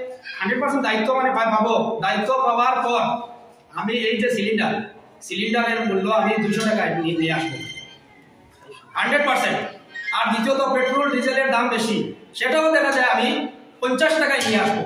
100% দায়িত্ব মানে পাবো, দায়িত্ব পাওয়ার পর আমি এই যে সিলিন্ডারের মূল্য আমি 200 টাকায় নিয়ে আসবো 100%। আর দ্বিতীয়ত পেট্রোল ডিজেলের দাম বেশি, সেটাও দেখা যায় আমি 50 টাকায় নিয়ে আসবো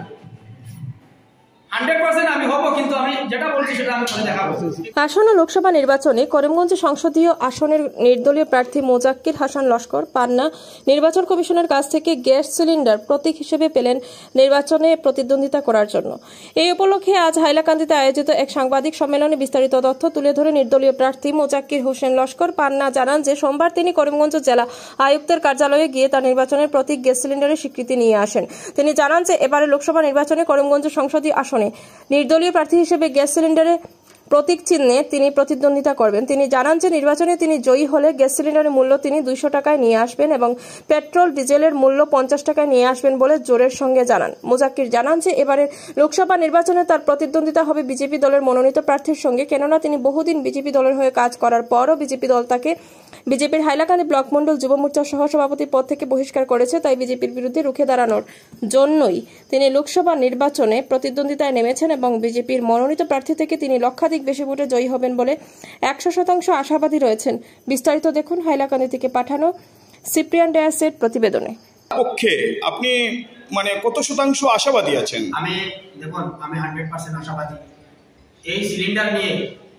100% আমি হবো, কিন্তু আমি যেটা বলছি সেটা আমি করে দেখাবো। আসন্ন লোকসভা নির্বাচনে করিমগঞ্জ সংসদীয় আসনের নির্দলীয় প্রার্থী মোজাক্কির হাসান লস্কর পান্না নির্বাচন কমিশনের কাছ থেকে গ্যাস সিলিন্ডার প্রতীক হিসেবে পেলেন নির্বাচনে প্রতিদ্বন্দ্বিতা করার জন্য। এই উপলক্ষে আজ হাইলাকান্দিতে আয়োজিত এক সাংবাদিক সম্মেলনে বিস্তারিত তথ্য তুলে ধরে নির্দলীয় প্রার্থী মোজাক্কির হোসেন লস্কর পান্না জানান যে সোমবার তিনি করিমগঞ্জ জেলা আয়ুক্তের কার্যালয়ে গিয়ে তার নির্বাচনের প্রতীক গ্যাস সিলিন্ডারের স্বীকৃতি নিয়ে আসেন। তিনি জানান যে এবারে লোকসভা নির্বাচনে করিমগঞ্জ সংসদীয় আসনে নির্দলীয় প্রার্থী হিসেবে গ্যাস সিলিন্ডারের প্রতীক চিহ্নে তিনি প্রতিদ্বন্দ্বিতা করবেন। তিনি জানান যে নির্বাচনে তিনি জয়ী হলে গ্যাস সিলিন্ডারের মূল্য তিনি 200 টাকায় নিয়ে আসবেন এবং পেট্রোল ডিজেলের মূল্য 50 টাকায় নিয়ে আসবেন বলে জোরের সঙ্গে জানান। মোজাক্কির জানান যে এবারে লোকসভা নির্বাচনে তার প্রতিদ্বন্দ্বিতা হবে বিজেপি দলের মনোনীত প্রার্থীর সঙ্গে, কেননা তিনি বহুদিন বিজেপি দলের হয়ে কাজ করার পরও বিজেপি দল তাকে বিজেপির হাইলাকান্দি ব্লক মন্ডল যুব মোর্চার সহসভাপতি পদ থেকে বহিষ্কার করেছে। তাই বিজেপির বিরুদ্ধে রুখে দাঁড়ানোর জন্যই তিনি লোকসভা নির্বাচনে প্রতিদ্বন্দ্বিতায় নেমেছেন এবং বিজেপির মনোনীত প্রার্থী থেকে তিনি লক্ষাধিক বেশি ভোটে জয়ী হবেন বলে 100% আশাবাদী রয়েছেন। বিস্তারিত দেখুন হাইলাকান্দি থেকে পাঠানো সিপ্রিয়ান ডায়াসের প্রতিবেদনে। পক্ষে আপনি মানে কত শতাংশ আশাবাদী আছেন? আমি দেখুন, আমি 100% আশাবাদী। এই সিলিন্ডার নিয়ে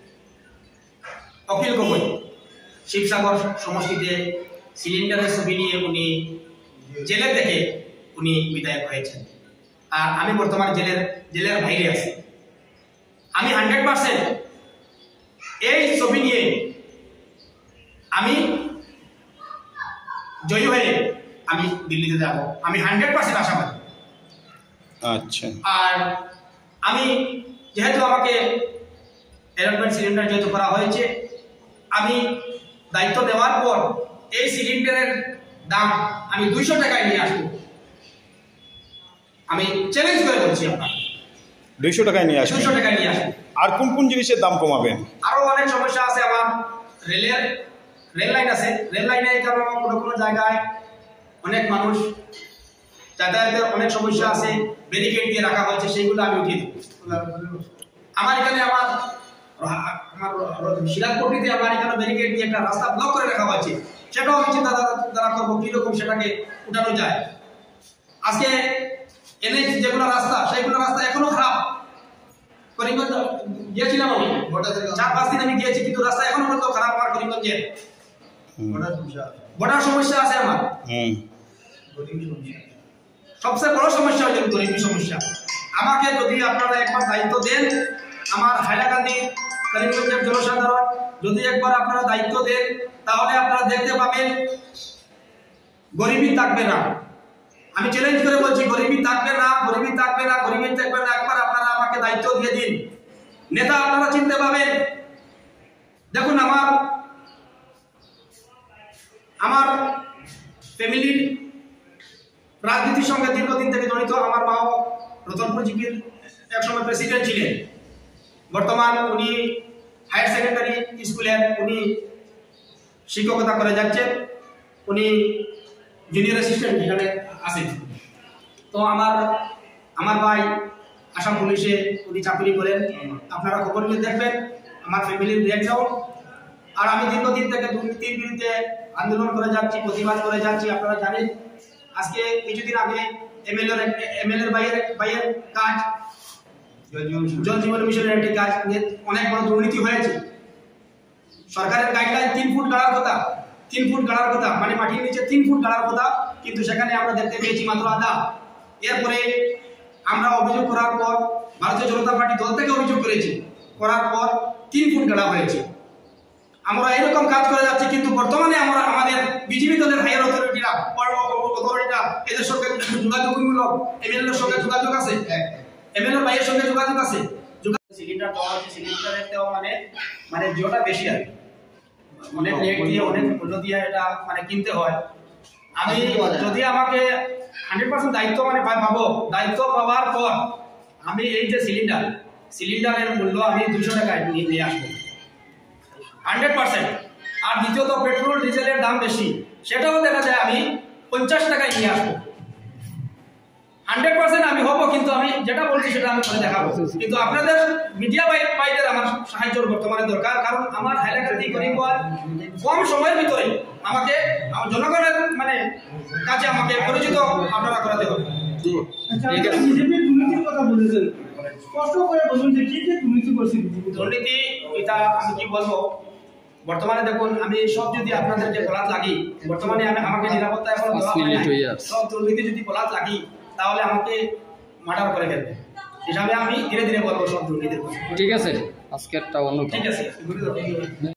অখিল গগৈ শিবসাগর সমষ্টিতে সিলিন্ডারের ছবি নিয়ে উনি জেলে থেকে উনি বিধায়ক হয়েছেন, আর আমি বর্তমানে জেলের বাইরে আছি। আমি 100% এই ছবি নিয়ে আমি জয়ী হয়ে আমি দিল্লিতে যাব, আমি 100% আশাবাদী। আচ্ছা, আর আমি যেহেতু আমাকে এরোপ্লেন সিলিন্ডার যেহেতু করা হয়েছে, আমি দায়িত্ব দেওয়ার পর এই সিলিন্ডারের দাম আমি 200 টাকায় নিয়ে আসবো। আমি চ্যালেঞ্জ করে বলছি আপনার 200 টাকায় নিয়ে আসবেন। 200 টাকায় নিয়ে আসবো। আর কোন কোন জিনিসের দাম কমাবেন? আরো অনেক সমস্যা আছে আমার। রেল লাইন আছে, রেল লাইনে এই কারণে কোনো জায়গায় অনেক মানুষ যাতায়াতের অনেক সমস্যা আছে, ব্যারিকেড দিয়ে রাখা হয়েছে, সেইগুলো আমি উঠিয়ে দেবো। আমার এখানে আমার শিলাপট্টিতে আমার এখানে ব্যারিকেড দিয়ে একটা রাস্তা ব্লক করে রাখা হয়েছে, সেটাও আমি চিন্তা ধারা করবো কিরকম সেটাকে উঠানো যায়। আজকে এনে যেগুলো রাস্তা, সেইগুলো রাস্তা এখনো খারাপ। করিমগঞ্জ গিয়েছিলাম আমি, 4-5 দিন আমি গিয়েছি, কিন্তু রাস্তা এখনো পর্যন্ত খারাপ। আমার করিমগঞ্জে বড় সমস্যা আছে আমার। সবচেয়ে বড় সমস্যা হচ্ছে গরিবী সমস্যা। আমাকে যদি আপনারা একবার দায়িত্ব দেন, আমার হাইলাকান্দি করিমগঞ্জের জনসাধারণ যদি একবার আপনারা দায়িত্ব দেন, তাহলে আপনারা দেখতে পাবেন গরিবী থাকবে না। আমি চ্যালেঞ্জ করে বলছি, গরিবী থাকবে না, গরিবী থাকবে না, গরিবী থাকবে না। একবার আপনারা আমাকে দায়িত্ব দিয়ে দিন, নেতা আপনারা চিনতে পাবেন। দেখুন, আমার ফ্যামিলির রাজনীতির সঙ্গে দীর্ঘদিন থেকে জড়িত। আমার মাও রতনপুর জিপির একসময় প্রেসিডেন্ট ছিলেন। বর্তমান উনি হায়ার সেকেন্ডারি স্কুলের উনি শিক্ষকতা করে যাচ্ছেন। উনি জুনিয়র অ্যাসিস্ট্যান্ট এখানে আছেন। তো আমার ভাই আসাম পুলিশে উনি চাকরি করেন। আপনারা খবর নিয়ে দেখবেন আমার ফ্যামিলির ব্রেকডাউন। আর আমি দীর্ঘদিন থেকে দুর্নীতির বিরুদ্ধে আন্দোলন করে যাচ্ছি, প্রতিবাদ করে যাচ্ছি। আপনারা জানেন, আজকে কিছুদিন আগে এমএলএর বাইয়ের কাজ, জল জীবন মিশনের একটি কাজ নিয়ে অনেক বড় দুর্নীতি হয়েছে। সরকারের গাইডলাইন 3 ফুট গাড়ার কথা, 3 ফুট গাড়ার কথা, মানে মাটির নিচে 3 ফুট গাড়ার কথা, কিন্তু সেখানে আমরা দেখতে পেয়েছি মাত্র আধা। এরপরে আমরা অভিযোগ করার পর, ভারতীয় জনতা পার্টি দল থেকে অভিযোগ করার পর 3 ফুট গাড়া হয়েছে। আমরা এরকম কাজ করে যাচ্ছি, কিন্তু বর্তমানে আমাদের বিজেপি দলের হায়ার অথরিটিরা এদের সঙ্গে যোগাযোগমূলক এমএলএর সঙ্গে যোগাযোগ আছে, এমএলএর ভাইয়ের সঙ্গে যোগাযোগ আছে। সিলিন্ডার দেওয়া হচ্ছে, সিলিন্ডারের দেওয়া মানে জিওটা বেশি আর অনেক রেট দিয়ে, অনেক মূল্য দিয়ে এটা মানে কিনতে হয়। আমি যদি আমাকে 100% দায়িত্ব মানে পাবো, দায়িত্ব পাওয়ার পর আমি এই যে সিলিন্ডারের মূল্য আমি 200 টাকায় নিয়ে আসবো 100%। আর দ্বিতীয়ত পেট্রোল ডিজেলের দাম বেশি, সেটাও দেখা যায় আমি 50 টাকায় নিয়ে আসবো 100% আমি হবো, কিন্তু আমি বলছি সেটা আমি করে দেখাবো, কিন্তু আপনাদের মিডিয়া ভাইদের আমার সাহায্যের বর্তমানে দরকার, কারণ আমার হাইলাকান্দি করিমগঞ্জ কম সময়ের ভিতরে আমাকে জনগণের মানে কাছে আমাকে পরিচিত আপনারা করাতে হবে। দুর্নীতির কথা বলেছেন, স্পষ্ট করে বলুন যে কি কি দুর্নীতি করছে। দুর্নীতি এটা আমি কি বলবো, বর্তমানে দেখুন আমি সব যদি আপনাদেরকে বলাত লাগি, বর্তমানে আমাকে নিরাপত্তা এখন দেওয়া হয় না, সব দুর্নীতি যদি বলাত লাগি তাহলে আমাকে মার্ডার করে ফেলবে, হিসাবে আমি ধীরে ধীরে বলবো সব দুর্নীতির কথা। ঠিক আছে, আজকেরটা অন্য ঠিক আছে।